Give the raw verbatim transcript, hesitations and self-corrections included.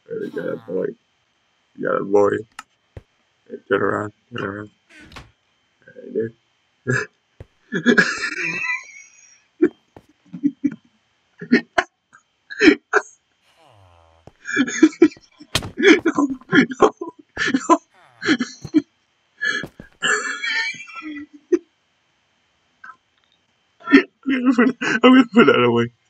There we go, boy. You got it, boy. Hey, turn around, turn around. Right there. No, no, no. I'm gonna put, I'm gonna put that away.